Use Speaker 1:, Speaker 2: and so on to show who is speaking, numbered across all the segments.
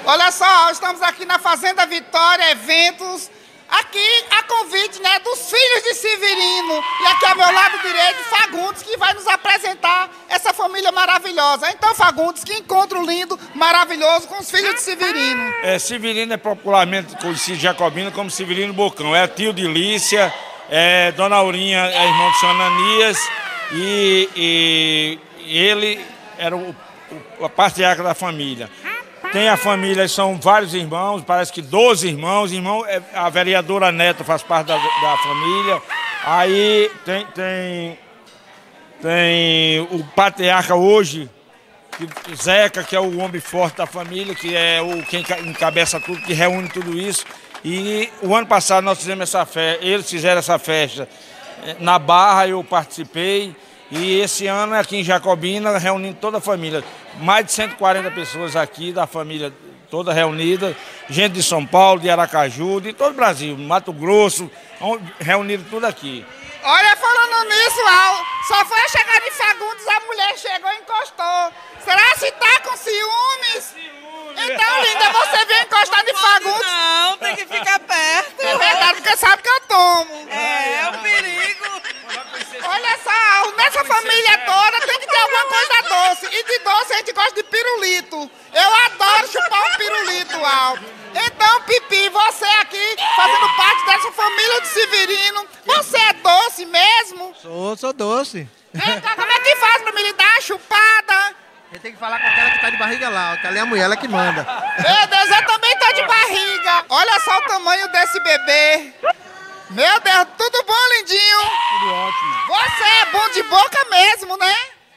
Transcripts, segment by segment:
Speaker 1: Olha só, estamos aqui na Fazenda Vitória, eventos, aqui a convite, né, dos filhos de Severino. E aqui ao meu lado direito, Fagundes, que vai nos apresentar essa família maravilhosa. Então, Fagundes, que encontro lindo, maravilhoso com os filhos de Severino.
Speaker 2: Severino é popularmente conhecido Jacobino como Severino Bocão. É tio de Lícia, Dona Aurinha é irmão de São Ananias e ele era a patriarca da família. Tem a família, são vários irmãos, parece que 12 irmãos. A vereadora Neto faz parte da família. Aí tem o patriarca hoje, Zeca, que é o homem forte da família, que é quem encabeça tudo, que reúne tudo isso. E o ano passado nós fizemos essa festa, eles fizeram essa festa na Barra, eu participei. E esse ano aqui em Jacobina, reunindo toda a família. Mais de 140 pessoas aqui, da família toda reunida. Gente de São Paulo, de Aracaju, de todo o Brasil, Mato Grosso, reunido tudo aqui.
Speaker 1: Olha, falando nisso, só foi a chegar de Fagundes, a mulher chegou e encostou. Será que tá com ciúmes? Então, linda, você veio encostar de Fagundes?
Speaker 3: Não, tem que ficar perto.
Speaker 1: É verdade, porque sabe que eu tomo.
Speaker 3: É um perigo.
Speaker 1: Olha só, nessa família toda tem que ter alguma coisa doce. E de doce a gente gosta de pirulito. Eu adoro chupar um pirulito, Al. Então, Pipi, você aqui, fazendo parte dessa família de Severino, você é doce mesmo?
Speaker 4: Sou doce.
Speaker 1: Então, como é que faz pra me lhe dar uma chupada?
Speaker 4: Você tem que falar com aquela que tá de barriga lá, que ali é a mulher, ela que manda.
Speaker 1: Meu Deus, eu também tô de barriga. Olha só o tamanho desse bebê. Meu Deus, tudo bom, lindinho?
Speaker 4: Tudo ótimo.
Speaker 1: Você é bom de boca mesmo, né?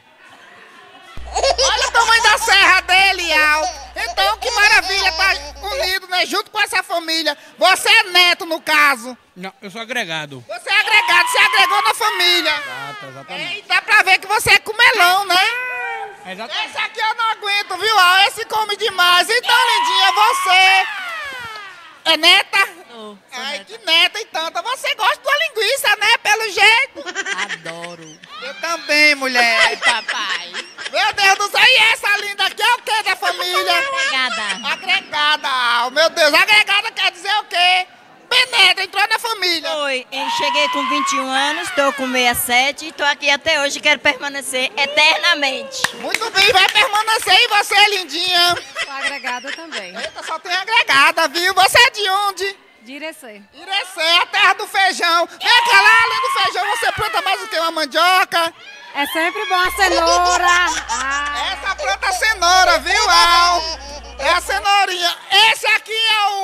Speaker 1: Olha o tamanho da serra dele, Al. Então, que maravilha, tá unido, né? Junto com essa família. Você é neto, no caso.
Speaker 5: Não, eu sou agregado.
Speaker 1: Você é agregado, você agregou na família.
Speaker 5: Exatamente.
Speaker 1: E dá pra ver que você é comelão, né?
Speaker 5: Exatamente.
Speaker 1: Esse aqui eu não aguento, viu, Al? Esse come demais. Então, lindinha, você é neta?
Speaker 3: Sou
Speaker 1: Ai,
Speaker 3: neta.
Speaker 1: que neta e tanta. Você gosta da linguiça, né? Pelo jeito.
Speaker 3: Adoro.
Speaker 1: Eu também, mulher.
Speaker 3: Papai.
Speaker 1: Meu Deus do céu, e essa linda aqui é o que da família?
Speaker 3: Obrigada.
Speaker 1: Agregada, Al. Meu Deus, agregada quer dizer o quê? Beneta, entrou na família.
Speaker 3: Oi, eu cheguei com 21 anos, estou com 67 e estou aqui até hoje e quero permanecer eternamente.
Speaker 1: Muito bem, vai permanecer. E você, lindinha?
Speaker 6: Sou agregada também.
Speaker 1: Eita, só tem agregada, viu? Você é de onde?
Speaker 6: De Irecê.
Speaker 1: Irecê, a terra do feijão. Vem cá lá, além do feijão, você planta mais o que? Uma mandioca?
Speaker 6: É sempre bom a cenoura.
Speaker 1: Essa planta cenoura, viu, Al? É a cenourinha. Esse aqui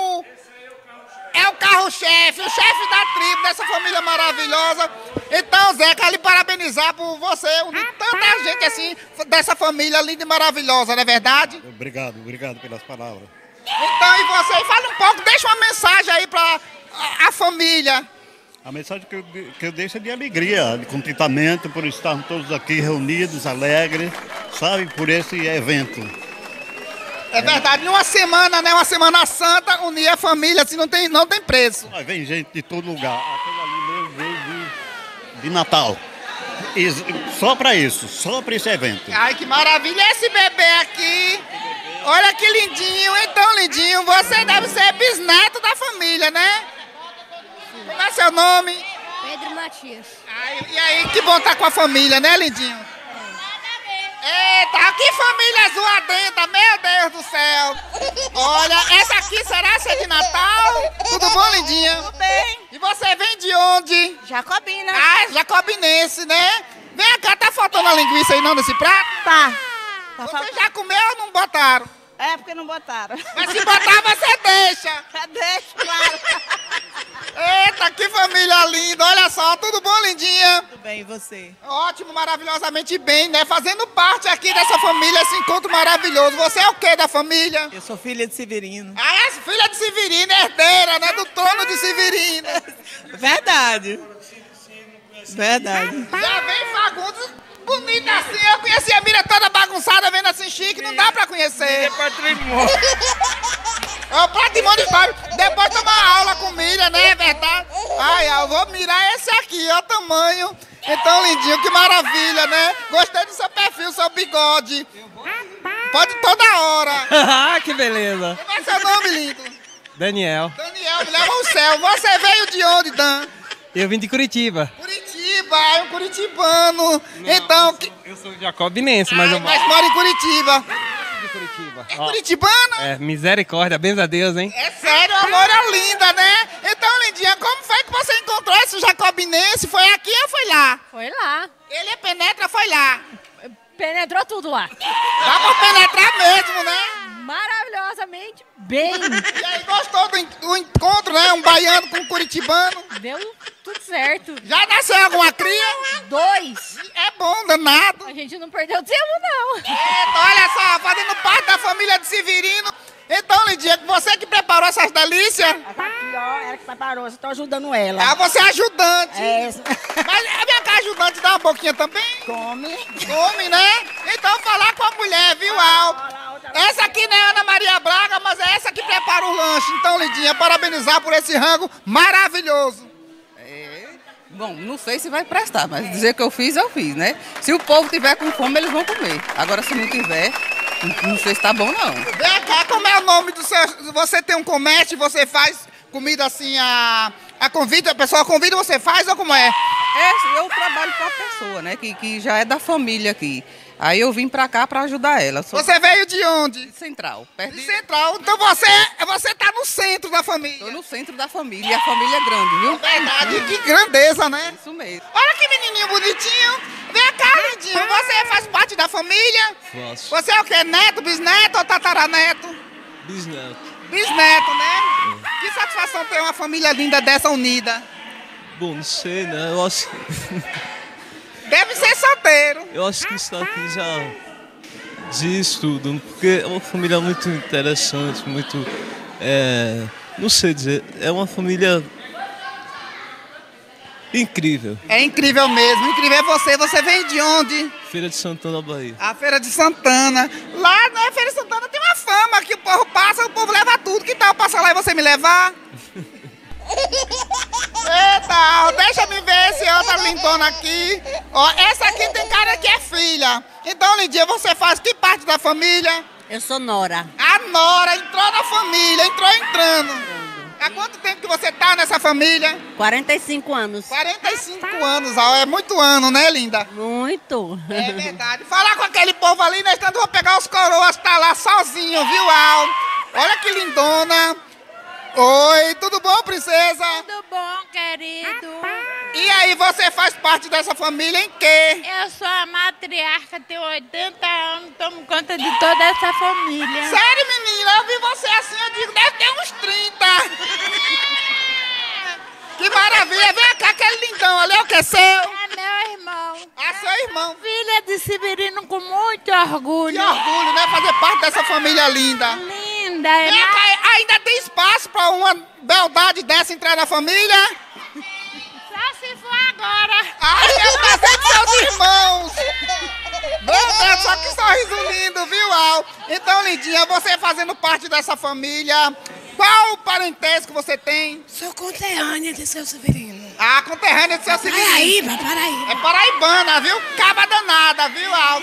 Speaker 1: é o carro-chefe, o chefe da tribo, dessa família maravilhosa. Então, Zé, quero lhe parabenizar por você unir tanta gente assim, dessa família linda e maravilhosa, não é verdade?
Speaker 7: Obrigado pelas palavras.
Speaker 1: Então, e você? Fala um pouco, deixa uma mensagem aí pra a família.
Speaker 7: A mensagem que eu deixo é de alegria, de contentamento por estarmos todos aqui reunidos, alegres, sabe, por esse evento.
Speaker 1: É verdade, numa semana, né, uma semana santa, unir a família, assim, não tem preço.
Speaker 7: Mas vem gente de todo lugar, aquele ali mesmo veio de Natal. E só para isso, só para esse evento.
Speaker 1: Ai, que maravilha, esse bebê aqui. Olha que lindinho, então, lindinho, você deve ser bisneto da família, né? Como é seu nome?
Speaker 6: Pedro Matias.
Speaker 1: Ai, e aí, que bom estar com a família, né, lindinho? Eita, que família zoadenta, meu Deus do céu. Olha, essa aqui será ser de Natal? Tudo bom, lindinha?
Speaker 3: Tudo bem.
Speaker 1: E você vem de onde?
Speaker 3: Jacobina.
Speaker 1: Ah, jacobinense, né? Vem cá, tá faltando a linguiça aí não nesse prato?
Speaker 3: Tá.
Speaker 1: Você já comeu ou não botaram?
Speaker 3: É porque não botaram.
Speaker 1: Mas se botar, você deixa.
Speaker 3: Deixa, claro.
Speaker 1: Eita, que família linda. Olha só, tudo bom, lindinha?
Speaker 3: Tudo bem, e você?
Speaker 1: Ótimo, maravilhosamente bem, né? Fazendo parte aqui dessa família, esse encontro maravilhoso. Você é o que da família?
Speaker 3: Eu sou filha de Severino.
Speaker 1: Ah, é filha de Severino, herdeira, né? Do trono de Severino.
Speaker 3: Verdade. Verdade.
Speaker 1: Já vem Fagundes, bonita assim. Eu conheci a Mira toda bagunçada, vendo assim chique, não dá pra conhecer.
Speaker 2: É patrimônio.
Speaker 1: É o patrimônio histórico. Depois tomar aula com Mira, né? É verdade? Ai, eu vou mirar esse aqui, ó, o tamanho. Então, lindinho, que maravilha, né? Gostei do seu perfil, seu bigode. Pode toda hora.
Speaker 8: Ah, que beleza.
Speaker 1: Como é seu nome, lindo?
Speaker 8: Daniel,
Speaker 1: Daniel, me leva ao céu. Você veio de onde, Dan?
Speaker 8: eu vim de Curitiba.
Speaker 1: Curitiba, é um curitibano. Então,
Speaker 8: Eu sou jacobinense, mas eu moro
Speaker 1: mas mora em Curitiba.
Speaker 8: de Curitiba.
Speaker 1: É curitibano?
Speaker 8: É, misericórdia, benza a Deus, hein?
Speaker 1: É sério, a loura linda, né? Então, lindinha, como foi que você encontrou esse jacobinense? Foi aqui ou foi lá?
Speaker 6: Foi lá.
Speaker 1: Ele penetra, foi lá.
Speaker 6: Penetrou tudo lá.
Speaker 1: Dá pra penetrar mesmo, né?
Speaker 6: Maravilhosamente bem.
Speaker 1: E aí, gostou do encontro, né? Um baiano com um curitibano.
Speaker 6: Deu tudo certo.
Speaker 1: Já nasceu alguma cria?
Speaker 6: 2.
Speaker 1: É bom, danado.
Speaker 6: A gente não perdeu tempo, não.
Speaker 1: Eita, olha só, fazendo parte da família de Severino. Então, Lindinha, você que preparou essas delícias?
Speaker 9: Tá aqui, ó, ela que preparou, eu tô ajudando ela.
Speaker 1: Ah, você é ajudante.
Speaker 9: É.
Speaker 1: Mas a minha cá, ajudante, dá uma boquinha também?
Speaker 9: Come.
Speaker 1: Come, né? Então, falar com a mulher, viu, Al? Essa aqui não é Ana Maria Braga, mas é essa que prepara o lanche. Então, Lindinha, parabenizar por esse rango maravilhoso.
Speaker 10: Bom, não sei se vai prestar, mas dizer que eu fiz, né? Se o povo tiver com fome, eles vão comer. Agora, se não tiver, não sei se tá bom, não.
Speaker 1: Vem cá, como é o nome do seu... Você tem um comércio, você faz comida assim, a convite, a pessoa convida, você faz ou como é?
Speaker 10: Eu trabalho com a pessoa, né? Que já é da família aqui. Aí eu vim pra cá pra ajudar ela.
Speaker 1: Você veio de onde?
Speaker 10: Central. Perto
Speaker 1: De Central. Então você tá no centro da família.
Speaker 10: Tô no centro da família. E a família é grande, viu?
Speaker 1: É verdade, que grandeza, né?
Speaker 10: Isso mesmo.
Speaker 1: Olha que menininho bonitinho. Vem cá, lindinho. Você faz parte da família?
Speaker 5: Faço.
Speaker 1: Você é o quê? Neto, bisneto ou tataraneto?
Speaker 5: Bisneto.
Speaker 1: Bisneto, né? Que satisfação ter uma família linda dessa unida.
Speaker 5: Bom, não sei, né? Eu acho,
Speaker 1: Deve ser solteiro.
Speaker 5: eu acho que isso aqui já diz tudo, porque é uma família muito interessante, muito... não sei dizer, é uma família incrível.
Speaker 1: É incrível mesmo. Incrível é você. Você vem de onde?
Speaker 5: Feira de Santana, Bahia.
Speaker 1: A Feira de Santana. Lá na Feira de Santana tem uma fama que o povo passa, o povo leva tudo. Que tal passar lá e você me levar? Eita, deixa eu ver esse outra lindona aqui. Ó, essa aqui tem cara que é filha. Então, Lindinha, você faz que parte da família?
Speaker 9: Eu sou Nora.
Speaker 1: A Nora entrou na família, entrou entrando. Há quanto tempo que você tá nessa família?
Speaker 9: 45 anos.
Speaker 1: 45 anos, ó, é muito ano, né, linda?
Speaker 9: Muito.
Speaker 1: É verdade. Falar com aquele povo ali, nós estamos, vou pegar os coroas, tá lá sozinho, viu, Al? Olha que lindona. Oi, tudo bom, princesa?
Speaker 11: Tudo bom, querido?
Speaker 1: E aí, você faz parte dessa família em quê?
Speaker 11: Eu sou a matriarca, tenho 80 anos, tomo conta de toda essa família.
Speaker 1: Sério, menina? Eu vi você assim, eu digo, deve ter uns 30. Que maravilha. Vem cá, aquele lindão ali, é o que é seu?
Speaker 11: É meu irmão.
Speaker 1: Ah, seu irmão.
Speaker 11: Filha de Severino com muito orgulho.
Speaker 1: Que orgulho, né? Fazer parte dessa família linda.
Speaker 11: Linda, é
Speaker 1: Vem cá, ainda tem espaço pra uma beldade dessa entrar na família?
Speaker 11: Só se for agora.
Speaker 1: Ai, é o prazer de seus irmãos. Meu Deus, só que sorriso lindo, viu, Al? Então, lindinha, você fazendo parte dessa família, qual o parentesco você tem?
Speaker 12: Sou conterrânea de seu Severino.
Speaker 1: Ah, conterrânea de seu Severino.
Speaker 12: Paraíba.
Speaker 1: É paraibana, viu? Caba danada, viu, Al?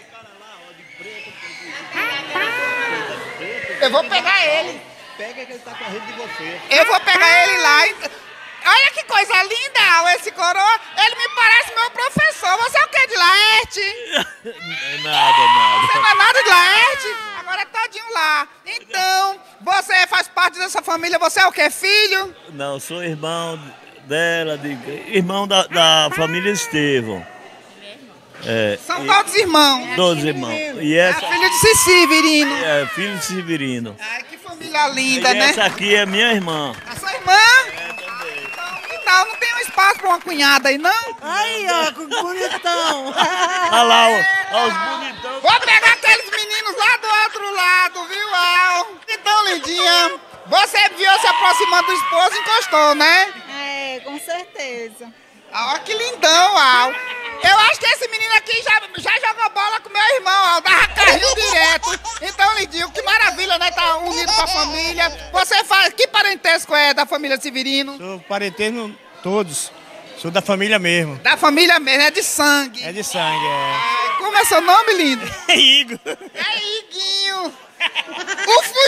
Speaker 1: Eu vou pegar ele.
Speaker 7: Pega que ele tá correndo de você.
Speaker 1: Eu vou pegar ele lá. Olha que coisa linda, Al, esse coroa. Ele me parece meu professor. Você é o quê, de Laerte?
Speaker 5: Nada.
Speaker 1: Você não é nada de Laerte? Agora é todinho lá. Então, você faz parte dessa família, você é o quê, filho?
Speaker 13: Não, sou irmão dela, irmão da família Estevão.
Speaker 1: São todos irmãos.
Speaker 13: Todos irmãos. E
Speaker 1: É
Speaker 13: essa,
Speaker 1: filho de Cici, Virino.
Speaker 13: é filho de Severino.
Speaker 1: Ai, que família linda,
Speaker 13: E
Speaker 1: né?
Speaker 13: essa aqui é minha irmã.
Speaker 1: A sua irmã? Então, que tal? Não tem um espaço pra uma cunhada aí, não?
Speaker 9: Aí, ó, que bonitão.
Speaker 13: Olha lá, ó, os bonitão.
Speaker 1: Vou pegar aqueles meninos lá do outro lado, viu, Al? Então, lindinha, você viu se aproximando do esposo e encostou, né?
Speaker 3: É, com certeza.
Speaker 1: Olha que lindão, Al. Eu acho que esse menino aqui já jogou bola com meu irmão, Al. Dava carrinho direto. Então, lindinho, que maravilha, né? Tá unido com a família. Você faz... Que parentesco é da família Severino?
Speaker 2: Sou parentesco todos. Sou da família mesmo.
Speaker 1: Da família mesmo, é de sangue.
Speaker 2: É de sangue, é.
Speaker 1: Ai, como é seu nome, lindo?
Speaker 2: É Igor.
Speaker 1: É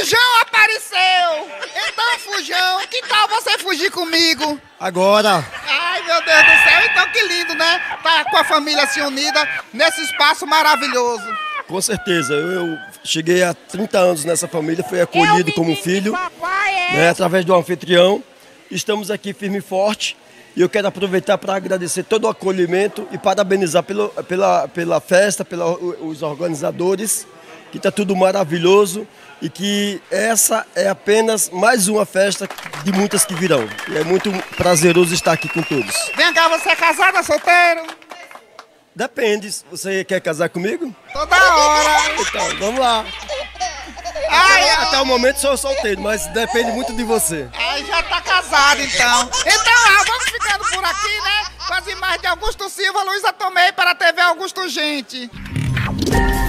Speaker 1: Fujão apareceu! Então, Fujão, que tal você fugir comigo?
Speaker 14: Agora,
Speaker 1: Ai, meu Deus do céu, então que lindo, né? Tá com a família assim unida nesse espaço maravilhoso.
Speaker 14: com certeza, eu cheguei há 30 anos nessa família, fui acolhido como filho, né, através do anfitrião. Estamos aqui firme e forte e eu quero aproveitar para agradecer todo o acolhimento e parabenizar pela festa, pelos organizadores, que está tudo maravilhoso e que essa é apenas mais uma festa de muitas que virão. E é muito prazeroso estar aqui com todos.
Speaker 1: Vem cá, você é casado ou solteiro?
Speaker 14: Depende, você quer casar comigo?
Speaker 1: Toda hora.
Speaker 14: Então, vamos lá. Até o momento sou solteiro, mas depende muito de você.
Speaker 1: Ai, já tá casado então. Então, vamos ficando por aqui, né? Com as imagens de Augusto Silva, Luísa Tomei para a TV Augusto Gente.